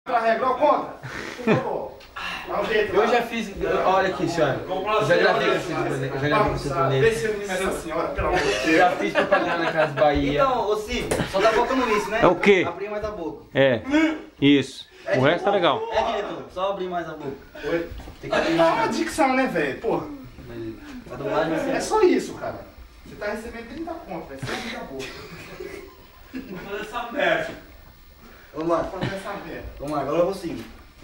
Pra regra ou contra? Por favor. Dá um jeito. Eu já fiz. Olha aqui, senhora. Eu já gravei com esse torneio. Vê se eu me a senhora, pelo amor de Deus. Já fiz propaganda na Casa Bahia. Então, ô Cid, só tá faltando isso, né? É o quê? Abrir mais a boca. É. Isso. O resto tá legal. É, diretor, só abrir mais a boca. Oi? Tem que abrir Fala mais. uma dicção, né, velho? Porra. A dublagem vai ser. É só isso, cara. Você tá recebendo 30 conto, velho. Você não boca. Vou fazer essa merda. Vamos lá. Fazer essa merda. Vamos lá, agora eu vou seguir.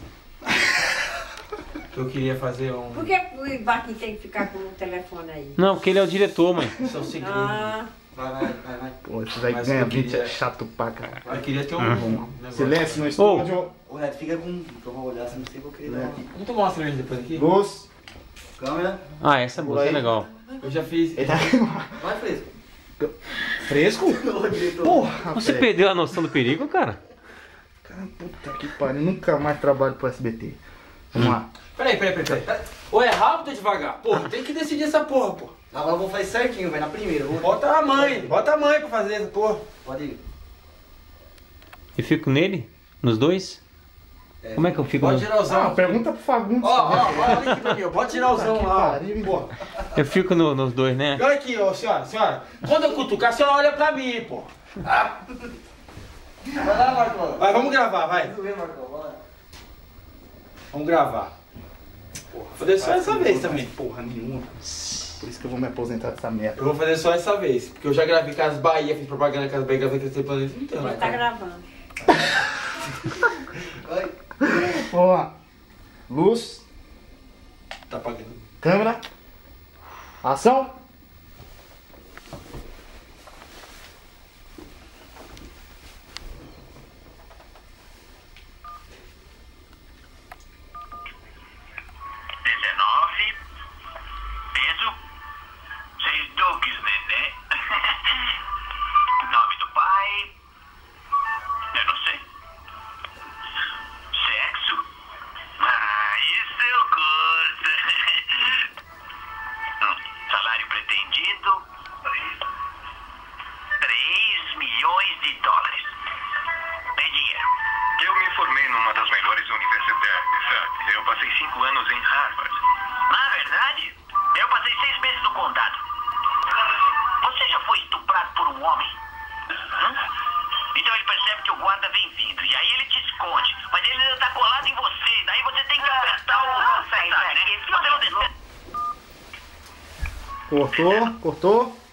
Eu queria fazer um. Por que o Ibaquim tem que ficar com o telefone aí? Não, porque ele é o diretor, mãe. Isso é o segredo. Ah, Vai. Pô, esse vai Mas ganhar eu 20 queria- é chato pra caralho. Eu queria ter um. Silêncio no estúdio. Ô Neto, fica com. Eu vou olhar, se não sei o que eu queria dar aqui. Vamos tomar uma cerveja depois aqui? Luz. Câmera. Ah, essa é legal. Eu já fiz. Ele tá Vai, Fresco. fresco? Ô, diretor. Porra, Você velho. perdeu a noção do perigo, cara? Cara, puta que pariu. Nunca mais trabalho pro SBT. Vamos lá. Peraí. Ou é rápido ou devagar? Porra, tem que decidir essa porra, pô. Agora eu vou fazer certinho, vai na primeira. Vou... Bota a mãe pra fazer essa porra. Pode ir. Eu fico nele? Nos dois? Como é que eu fico Pode nos... geralzão. Ah, pergunta pro Fagundes. Olha aqui pra mim, ó. Pode geralzão Que lá. pariu, hein? Porra. Eu fico nos dois, né? E olha aqui, ó, senhora. Quando eu cutucar, a senhora olha pra mim, pô. Vai lá, Marcos. Vai, vamos gravar, vai. Tudo bem, Marcos. Vai lá. Vamos gravar. Porra, vou fazer só essa vez também. Porra nenhuma. Por isso que eu vou me aposentar dessa merda. Eu vou fazer só essa vez. Porque eu já gravei Casas Bahia, fiz propaganda Casas Bahia, gravei Crescer Planeta inteiro. ele tá gravando. Vai. Vamos lá. Luz. Tá apagando. Câmera. Ação. Peso, 6 dogs, nenê. Nome do pai, eu não sei. Sexo, isso eu gosto. Salário pretendido, 3 milhões de dólares. Tem dinheiro. Eu me formei numa das melhores universidades, sabe? Eu passei 5 anos em Harvard. Na verdade, eu passei 6 meses no condado. Você já foi estuprado por um homem? Então ele percebe que o guarda vem vindo. E aí ele te esconde. Mas ele ainda tá colado em você. Daí você tem que apertar o... Sabe, né? Se você não descer... Cortou.